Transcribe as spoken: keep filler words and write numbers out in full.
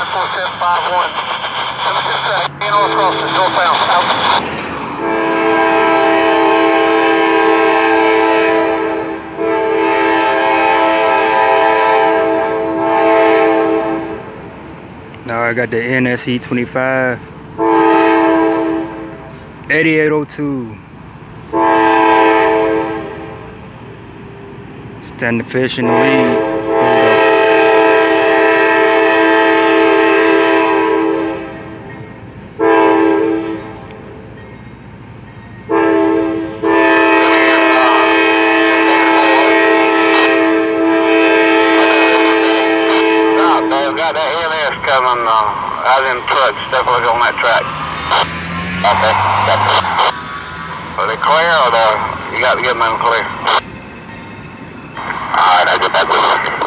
four seven five one. seven six seven, in all crossing, northbound. Out. Now I got the N S E twenty-five. eighty-eight oh two. Standing fish in the lead. Coming uh, out in trucks, definitely on that track. Okay, gotcha. Are they clear or the, you got to get them in clear? Alright, I'll get back with you.